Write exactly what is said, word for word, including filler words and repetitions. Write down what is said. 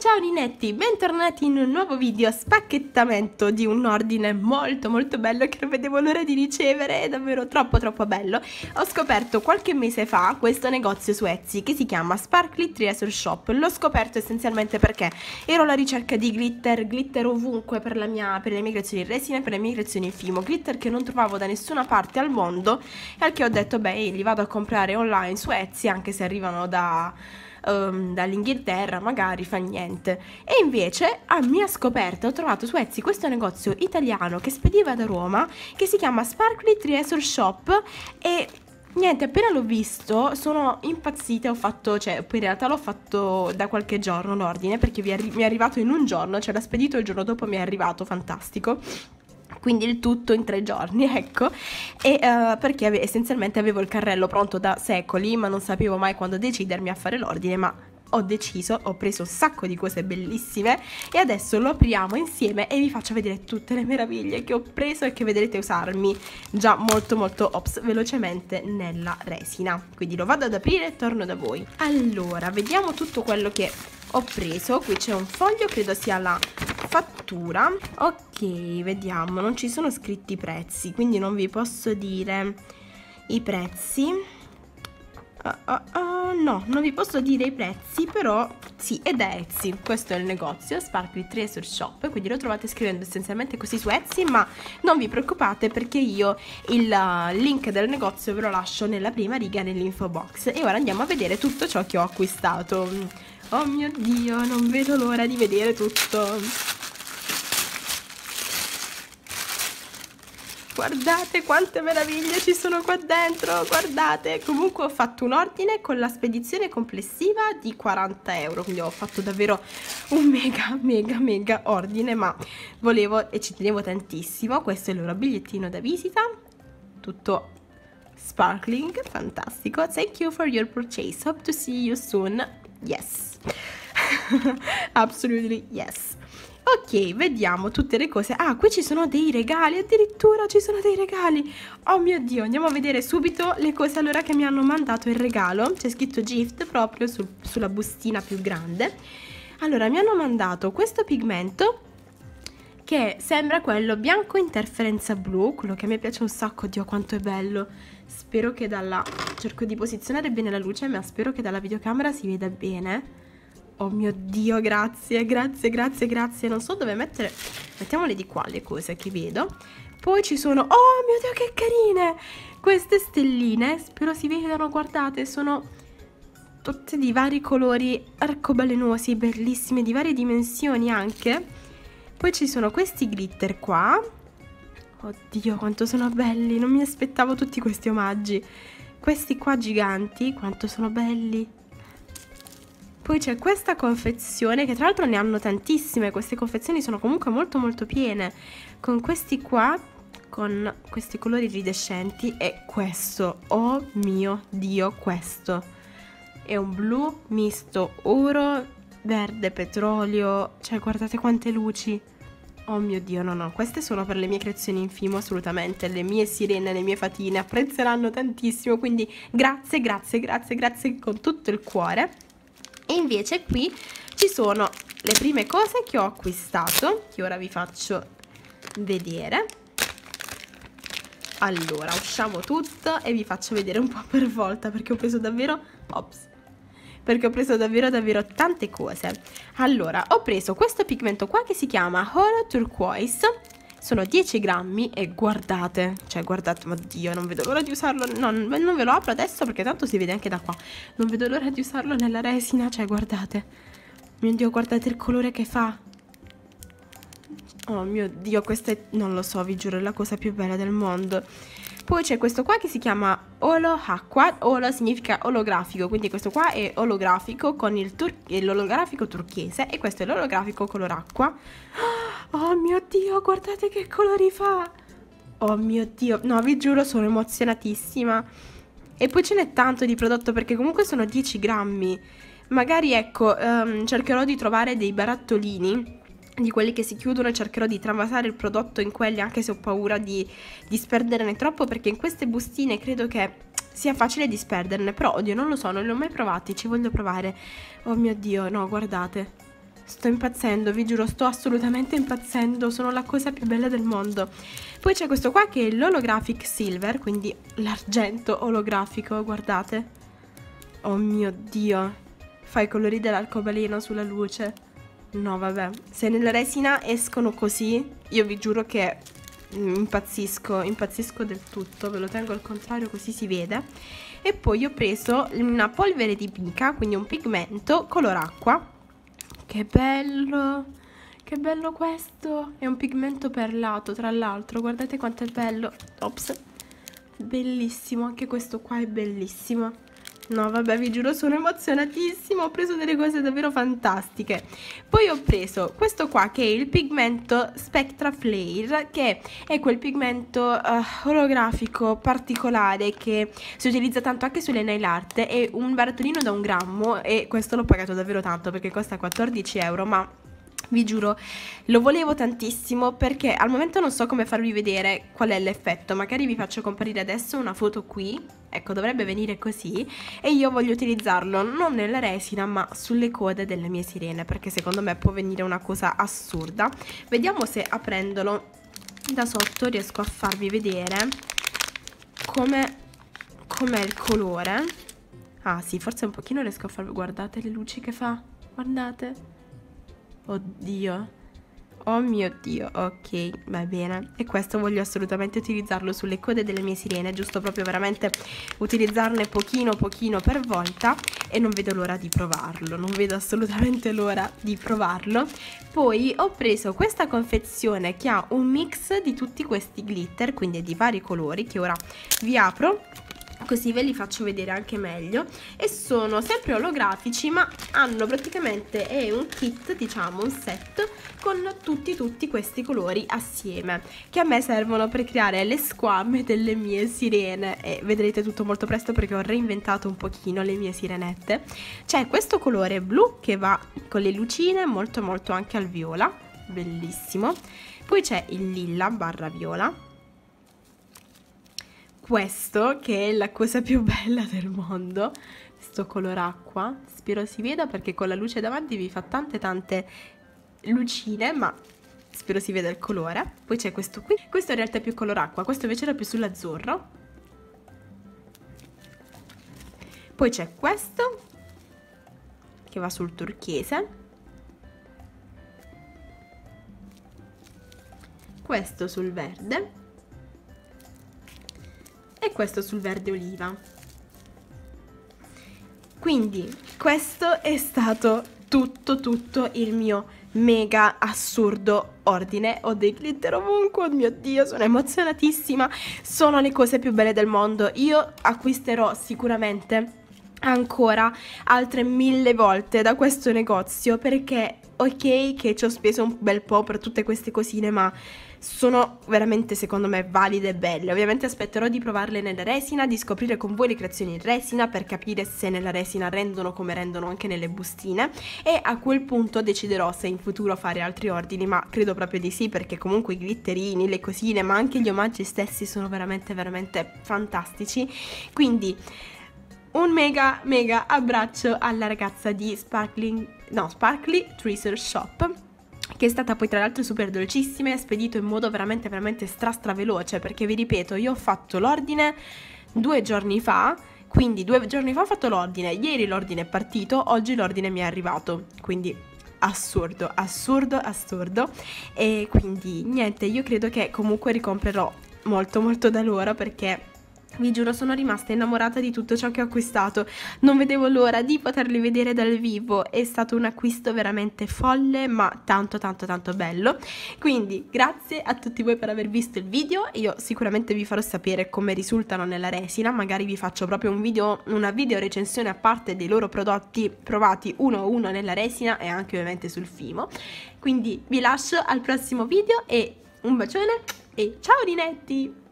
Ciao Ninetti, bentornati in un nuovo video spacchettamento di un ordine molto molto bello che non vedevo l'ora di ricevere, è davvero troppo troppo bello. Ho scoperto qualche mese fa questo negozio su Etsy che si chiama Sparkly Treasure Shop. L'ho scoperto essenzialmente perché ero alla ricerca di glitter, glitter ovunque per, la mia, per le mie creazioni in resina e per le mie creazioni in fimo, glitter che non trovavo da nessuna parte al mondo, e al che ho detto beh, li vado a comprare online su Etsy, anche se arrivano da... Um, dall'Inghilterra, magari fa niente. E invece a mia scoperta ho trovato su Etsy questo negozio italiano che spediva da Roma, che si chiama Sparkly Treasure Shop, e niente, appena l'ho visto sono impazzita. Ho fatto, cioè in realtà l'ho fatto da qualche giorno l'ordine, perché mi è arrivato in un giorno, cioè l'ha spedito il giorno dopo mi è arrivato, fantastico. Quindi il tutto in tre giorni, ecco. E uh, perché ave essenzialmente avevo il carrello pronto da secoli, ma non sapevo mai quando decidermi a fare l'ordine, ma ho deciso, ho preso un sacco di cose bellissime e adesso lo apriamo insieme e vi faccio vedere tutte le meraviglie che ho preso e che vedrete usarmi già molto molto ops, velocemente nella resina. Quindi lo vado ad aprire e torno da voi. Allora, vediamo tutto quello che ho preso. Qui c'è un foglio, credo sia la fattura. Ok, vediamo, non ci sono scritti i prezzi, quindi non vi posso dire i prezzi. Uh, uh, uh, no, non vi posso dire i prezzi, però sì, ed è Etsy. Questo è il negozio, Sparkly Treasure Shop, quindi lo trovate scrivendo essenzialmente così su Etsy, ma non vi preoccupate perché io il uh, link del negozio ve lo lascio nella prima riga nell'info box. E ora andiamo a vedere tutto ciò che ho acquistato. Oh mio Dio, non vedo l'ora di vedere tutto. Guardate quante meraviglie ci sono qua dentro, guardate. Comunque ho fatto un ordine con la spedizione complessiva di quaranta euro, quindi ho fatto davvero un mega mega mega ordine, ma volevo e ci tenevo tantissimo. Questo è il loro bigliettino da visita, tutto sparkling, fantastico. Thank you for your purchase, hope to see you soon. Yes. Absolutely yes. Ok, vediamo tutte le cose. Ah, qui ci sono dei regali, addirittura ci sono dei regali. Oh mio Dio, andiamo a vedere subito le cose allora che mi hanno mandato in regalo. C'è scritto gift proprio sul, sulla bustina più grande. Allora, mi hanno mandato questo pigmento che sembra quello bianco interferenza blu, quello che a me piace un sacco. Dio, quanto è bello. Spero che dalla... cerco di posizionare bene la luce, ma spero che dalla videocamera si veda bene. Oh mio Dio, grazie, grazie, grazie, grazie. Non so dove mettere. Mettiamole di qua le cose che vedo. Poi ci sono... oh mio Dio, che carine! Queste stelline, spero si vedano, guardate, sono tutte di vari colori arcobalenosi, bellissime, di varie dimensioni anche. Poi ci sono questi glitter qua. Oddio, quanto sono belli! Non mi aspettavo tutti questi omaggi. Questi qua giganti, quanto sono belli! Poi c'è questa confezione, che tra l'altro ne hanno tantissime, queste confezioni sono comunque molto molto piene, con questi qua, con questi colori iridescenti, e questo, oh mio Dio, questo è un blu misto oro, verde, petrolio, cioè guardate quante luci, oh mio Dio, no no, queste sono per le mie creazioni in fimo assolutamente, le mie sirene, le mie fatine apprezzeranno tantissimo, quindi grazie, grazie, grazie, grazie con tutto il cuore. E invece qui ci sono le prime cose che ho acquistato, che ora vi faccio vedere. Allora, usciamo tutto e vi faccio vedere un po' per volta, perché ho preso davvero... ops, perché ho preso davvero davvero tante cose. Allora, ho preso questo pigmento qua che si chiama Holo Turquoise. Sono dieci grammi e guardate, cioè guardate, oddio, non vedo l'ora di usarlo, no, non ve lo apro adesso perché tanto si vede anche da qua. Non vedo l'ora di usarlo nella resina, cioè guardate. Mio Dio, guardate il colore che fa. Oh mio Dio, questa è, non lo so, vi giuro, è la cosa più bella del mondo. Poi c'è questo qua che si chiama Holo Aqua. Holo significa olografico, quindi questo qua è olografico con l'olografico turchese, e questo è l'olografico color acqua. Oh mio Dio, guardate che colori fa. Oh mio Dio, no, vi giuro, sono emozionatissima. E poi ce n'è tanto di prodotto, perché comunque sono dieci grammi. Magari, ecco, um, cercherò di trovare dei barattolini di quelli che si chiudono e cercherò di travasare il prodotto in quelli, anche se ho paura di disperderne troppo, perché in queste bustine credo che sia facile disperderne, però oddio, non lo so, non li ho mai provati, ci voglio provare. Oh mio Dio, no, guardate, sto impazzendo, vi giuro, sto assolutamente impazzendo, sono la cosa più bella del mondo. Poi c'è questo qua che è l'Holographic Silver, quindi l'argento olografico, guardate. Oh mio Dio, fa i colori dell'arcobaleno sulla luce. No vabbè, se nella resina escono così, io vi giuro che impazzisco, impazzisco del tutto. Ve lo tengo al contrario così si vede. E poi ho preso una polvere di mica, quindi un pigmento color acqua. Che bello, che bello questo. È un pigmento perlato tra l'altro, guardate quanto è bello. Ops, bellissimo, anche questo qua è bellissimo. No vabbè, vi giuro, sono emozionatissima, ho preso delle cose davvero fantastiche. Poi ho preso questo qua che è il pigmento Spectra Flare, che è quel pigmento uh, olografico particolare che si utilizza tanto anche sulle nail art. È un barattolino da un grammo e questo l'ho pagato davvero tanto perché costa quattordici euro, ma vi giuro lo volevo tantissimo perché al momento non so come farvi vedere qual è l'effetto. Magari vi faccio comparire adesso una foto qui, ecco, dovrebbe venire così, e io voglio utilizzarlo non nella resina ma sulle code delle mie sirene, perché secondo me può venire una cosa assurda. Vediamo se aprendolo da sotto riesco a farvi vedere come com'è il colore. Ah sì, forse un pochino riesco a farvi, guardate le luci che fa, guardate. Oddio, oh mio Dio, ok, va bene. E questo voglio assolutamente utilizzarlo sulle code delle mie sirene, giusto proprio veramente utilizzarne pochino pochino per volta, e non vedo l'ora di provarlo, non vedo assolutamente l'ora di provarlo. Poi ho preso questa confezione che ha un mix di tutti questi glitter, quindi di vari colori, che ora vi apro così ve li faccio vedere anche meglio. E sono sempre olografici, ma hanno praticamente, è un kit, diciamo un set con tutti tutti questi colori assieme, che a me servono per creare le squamme delle mie sirene, e vedrete tutto molto presto perché ho reinventato un pochino le mie sirenette. C'è questo colore blu che va con le lucine, molto molto anche al viola, bellissimo. Poi c'è il lilla barra viola, questo che è la cosa più bella del mondo, questo color acqua, spero si veda perché con la luce davanti vi fa tante tante lucine, ma spero si veda il colore. Poi c'è questo qui, questo in realtà è più color acqua, questo invece era più sull'azzurro. Poi c'è questo che va sul turchese, questo sul verde e questo sul verde oliva. Quindi questo è stato tutto tutto il mio mega assurdo ordine. Ho dei glitter ovunque, oh mio Dio, sono emozionatissima, sono le cose più belle del mondo. Io acquisterò sicuramente ancora altre mille volte da questo negozio, perché ok che ci ho speso un bel po' per tutte queste cosine, ma sono veramente secondo me valide e belle. Ovviamente aspetterò di provarle nella resina, di scoprire con voi le creazioni in resina per capire se nella resina rendono come rendono anche nelle bustine, e a quel punto deciderò se in futuro fare altri ordini, ma credo proprio di sì, perché comunque i glitterini, le cosine, ma anche gli omaggi stessi sono veramente veramente fantastici. Quindi un mega mega abbraccio alla ragazza di Sparkling, no, Sparkly Treasure Shop, che è stata poi tra l'altro super dolcissima e ha spedito in modo veramente veramente stra stra veloce, perché vi ripeto, io ho fatto l'ordine due giorni fa, quindi due giorni fa ho fatto l'ordine, ieri l'ordine è partito, oggi l'ordine mi è arrivato, quindi assurdo, assurdo, assurdo. E quindi niente, io credo che comunque ricomprerò molto molto da loro, perché vi giuro sono rimasta innamorata di tutto ciò che ho acquistato, non vedevo l'ora di poterli vedere dal vivo. È stato un acquisto veramente folle, ma tanto tanto tanto bello. Quindi grazie a tutti voi per aver visto il video, io sicuramente vi farò sapere come risultano nella resina, magari vi faccio proprio un video, una video recensione a parte dei loro prodotti provati uno a uno nella resina e anche ovviamente sul Fimo. Quindi vi lascio al prossimo video e un bacione e ciao rinetti!